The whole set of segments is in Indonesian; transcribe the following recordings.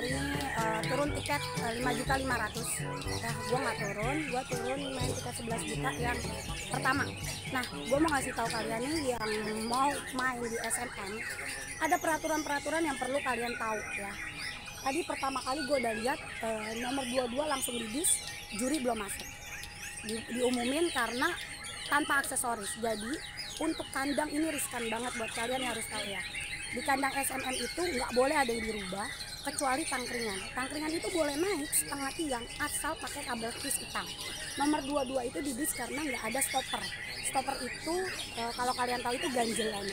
ini turun tiket 5.500.000. Nah, gue nggak turun, gue turun main tiket 11 juta yang pertama. Nah, gue mau ngasih tahu kalian nih yang mau main di SMM, ada peraturan-peraturan yang perlu kalian tahu ya. Tadi pertama kali gue udah lihat nomor 22 langsung di bis, juri belum masuk. Diumumin karena tanpa aksesoris. Jadi untuk kandang ini riskan banget buat kalian yang harus tahu ya. Di kandang SMM itu nggak boleh ada yang dirubah kecuali tangkringan. Tangkringan itu boleh naik setengah tiang asal pakai kabel kris hitam. Nomor 22 itu di bis karena nggak ada stopper. Stopper itu kalau kalian tahu itu ganjelan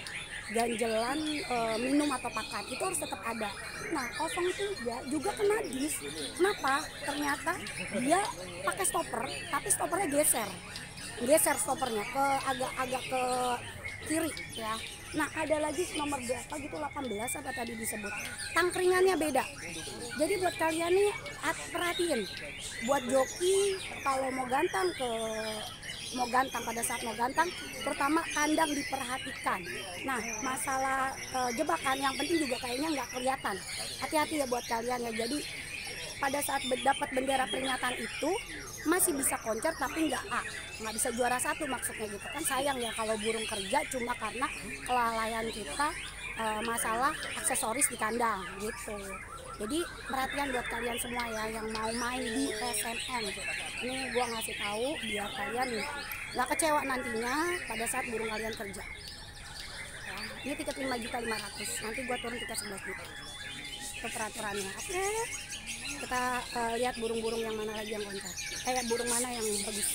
minum atau pakan itu harus tetap ada. Nah 03 juga kena bis. Kenapa? Ternyata dia pakai stopper tapi stoppernya geser stoppernya ke agak ke kiri ya. Nah ada lagi nomor berapa gitu 18 apa tadi disebut, tangkringannya beda. Jadi buat kalian nih perhatiin, buat joki kalau mau gantang pada saat mau gantang, terutama kandang diperhatikan. Nah masalah jebakan yang penting juga kayaknya nggak kelihatan. Hati-hati ya buat kalian ya. Jadi pada saat dapat bendera peringatan itu masih bisa koncer tapi nggak bisa juara satu, maksudnya gitu kan. Sayang ya kalau burung kerja cuma karena kelalaian kita masalah aksesoris di kandang gitu. Jadi perhatian buat kalian semua ya yang mau main di SMM. Ini gua ngasih tahu biar kalian nggak kecewa nantinya pada saat burung kalian kerja ya. Ini tiket 5.500.000, nanti gua turun tiket 11 juta. Itu peraturannya. Oke, kita lihat burung-burung yang mana lagi yang konser, burung mana yang bagus.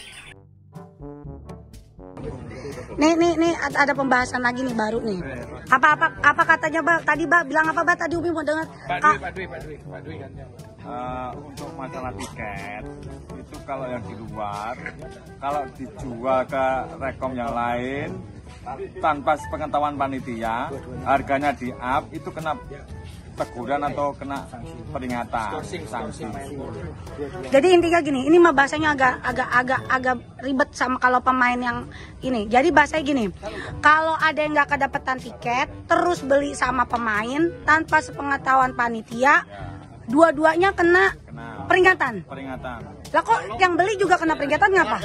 Nih ada pembahasan lagi nih baru nih. Apa katanya Mbak? Tadi Mbak bilang apa Mbak? Tadi Umi mau dengar. Pak Dwi kan. Untuk masalah tiket itu kalau yang di luar, kalau dijual ke rekom yang lain tanpa sepengetahuan panitia, harganya di up, itu kena teguran atau kena peringatan, sanksi. Jadi intinya gini, ini mah bahasanya agak ribet sama kalau pemain yang ini. Jadi bahasanya gini, kalau ada yang nggak kedapetan tiket, terus beli sama pemain tanpa sepengetahuan panitia, dua-duanya kena peringatan. Lah kok yang beli juga kena peringatan ngapa?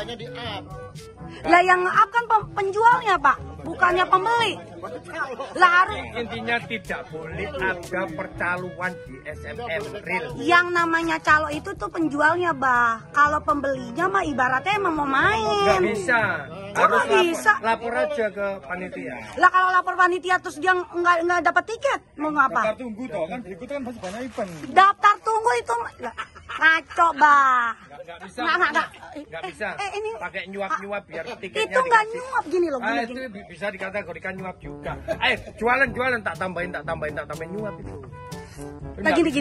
Lah yang nge-up kan penjualnya Pak, bukannya pembeli. Lah harus intinya tidak boleh ada percaloan di SMM real. Yang namanya calo itu tuh penjualnya bah. Kalau pembelinya mah ibaratnya emang mau main. Nggak bisa. Harus bisa. Lapor aja ke panitia. Lah kalau lapor panitia terus dia nggak dapat tiket mau ngapa? Daftar tunggu toh kan berikutnya kan masih banyak event. Daftar tunggu itu ngaco bah. Nggak bisa. Nggak bisa. Ini pakai nyuap biar tiketnya itu nggak dikasih. nyuap gini loh. Itu bisa dikategorikan nyuap juga. Jualan tak tambahin nyuap itu. Nah gini.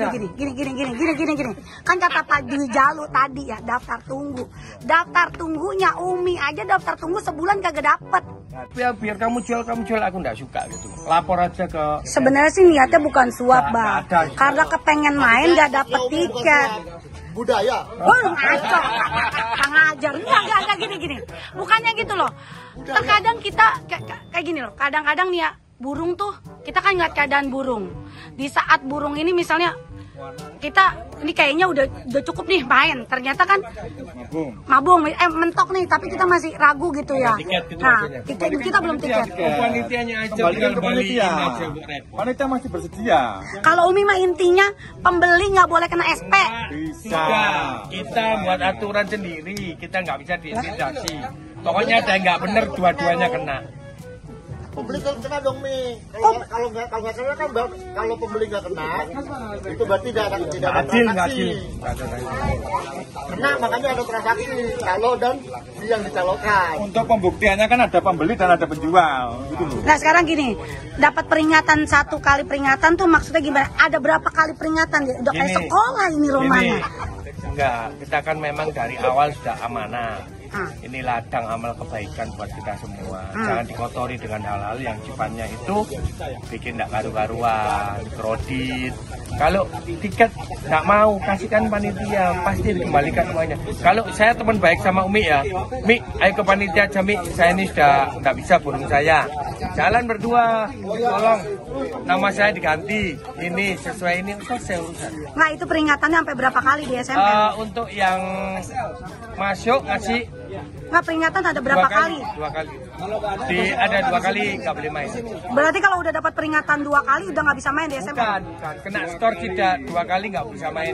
Kan kata Pak Dwi Jalu tadi ya, daftar tunggu. Daftar tunggunya Umi aja daftar tunggu sebulan kagak dapet. Biar kamu jual aku nggak suka gitu. Lapor aja ke. Sebenarnya sih niatnya bukan suap bah, karena kepengen main nggak dapet tiket. Budaya. Oh ngaco, ngajar. Enggak gini. Bukannya gitu loh. Terkadang kita kayak gini loh. Kadang-kadang nih ya burung tuh kita kan ngeliat keadaan burung. Di saat burung ini misalnya kita ini kayaknya udah cukup nih main, ternyata kan mabung mentok nih, tapi kita masih ragu gitu ya. Nah kita belum tiket. Panitianya aja Panitia masih bersedia. Kalau Umi mah intinya pembeli nggak boleh kena SP. Bisa. Kita buat aturan sendiri, kita nggak bisa diintimidasi. Pokoknya ada yang nggak bener, dua-duanya kena. Pembeli kena dong Mi. Kalau nggak kena kan kalau pembeli nggak kena itu berarti tidak ada transaksi. Kena makanya ada transaksi calo dan yang dicalonkan. Untuk pembuktiannya kan ada pembeli dan ada penjual. Gitu loh. Nah sekarang gini, dapat peringatan 1 kali peringatan tuh maksudnya gimana? Ada berapa kali peringatan ya? Udah kayak sekolah ini rumahnya. Enggak, kita kan memang dari awal sudah amanah. Ini ladang amal kebaikan buat kita semua. Jangan dikotori dengan hal-hal yang sifatnya itu bikin tidak karu-karuan, kredit. Kalau tiket nggak mau, kasihkan panitia, pasti dikembalikan semuanya. Kalau saya teman baik sama Umi ya, Mi, ayo ke panitia aja Mi, saya ini sudah nggak bisa burung saya. Jalan berdua, tolong nama saya diganti, ini sesuai ini, selesai urusan. Nah itu peringatannya sampai berapa kali di SMM? Untuk yang masuk ngasih Nggak, peringatan ada berapa kali? 2 kali. Ada 2 kali nggak boleh main. Berarti kalau udah dapat peringatan 2 kali udah nggak bisa main di SMM? Bukan. Kena skor tidak 2 kali nggak bisa main.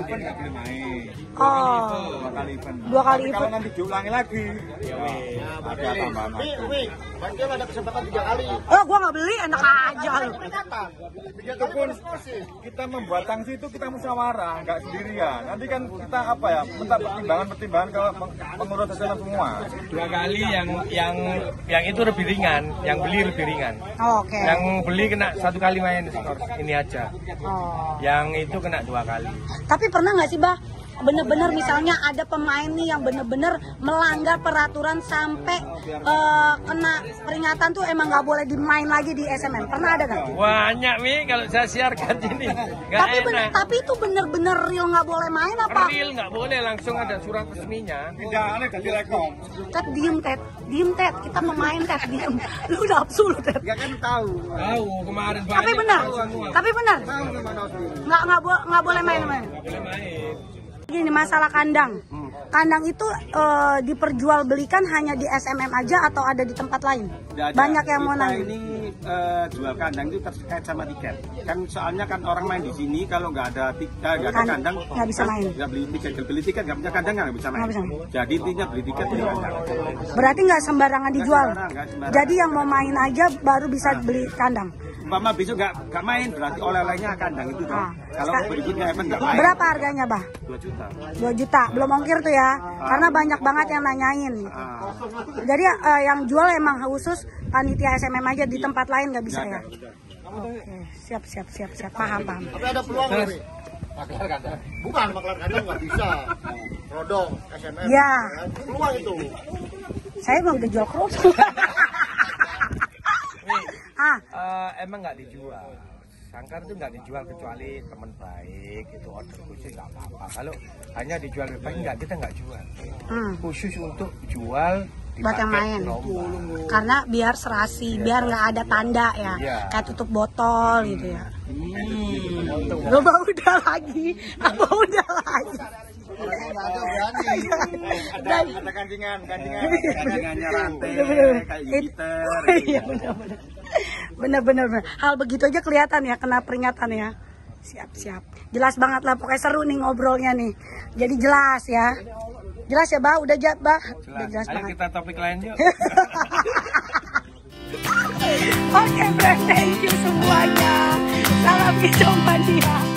Oh, 2 kali event. 2 kali Tapi event. kalau nanti diulangi lagi, ada tambahan. Umi, berarti ada kesempatan 3 kali. Oh, gua nggak beli, enak aja lu. Peringatan. 3 Itu kali pun prestasi. kita membuat sanksi itu kita musyawarah, nggak sendirian. Nanti kan kita apa ya, minta pertimbangan ke pengurus SMM semua. 2 kali yang itu lebih ringan, yang beli lebih ringan. Oh, oke. Yang beli kena 1 kali main skor ini aja. Oh. Yang itu kena 2 kali. Tapi pernah nggak sih, Bah? Bener-bener misalnya ada pemain nih yang bener-bener melanggar peraturan sampai kena peringatan tuh emang nggak boleh dimain lagi di SMM. Pernah ada nggak? Banyak Mi kalau saya siarkan ini. Nggak enak. Tapi itu bener-bener real nggak boleh main apa? Real nggak boleh, langsung ada surat resminya. Tindakannya ganti rekom. Ted, diem Ted, kita pemain Ted, diem. Lu nafsu lu Ted. Dia kan tahu. Tahu kemarin Tapi benar, nggak boleh main. Boleh main. Gini masalah kandang. Kandang itu diperjualbelikan hanya di SMM aja atau ada di tempat lain? Banyak yang mau nanya. Ini jual kandang itu terkait sama tiket. Kan soalnya kan orang main di sini kalau nggak ada kandang nggak bisa main. Nggak beli tiket nggak punya kandang nggak bisa main. Nggak bisa. Jadi intinya beli tiket beli kandang. Berarti nggak sembarangan dijual. Nggak sembarangan. Jadi yang mau main aja baru bisa beli kandang. Umpama besok nggak main berarti oleh-olehnya kandang itu dong. Kalau berikutnya emang nggak main. Berapa harganya, Bah? 2 juta. 2 juta, belum ongkir tuh ya. Karena banyak banget yang nanyain. Jadi yang jual emang khusus panitia SMM aja, di tempat lain nggak bisa ya. Oke, siap. Paham. Tapi ada peluang Umi. Maklar kandang. Bukan maklar kandang nggak bisa. Rodong SMM. Ya. Peluang itu. Saya mau udah jual kerudung. Emang nggak dijual. Sangkar itu nggak dijual kecuali teman baik itu order khusus nggak apa-apa. Kalau hanya dijual bebas kita nggak jual. Khusus untuk jual Buat yang main. Karena biar serasi, biar nggak ada tanda ya. Iya. Kayak tutup botol gitu ya. Lo udah lagi. Ada kancingannya rantai kayak gitar. Iya bener. Hal begitu aja kelihatan ya, kena peringatan ya. Siap. Jelas banget lah, pokoknya seru nih ngobrolnya nih. Jadi jelas ya. Jelas ya, Bah? Udah jelas Ayo banget. kita topik lain yuk. Oke, friend, thank you semuanya. Salam hijau mania.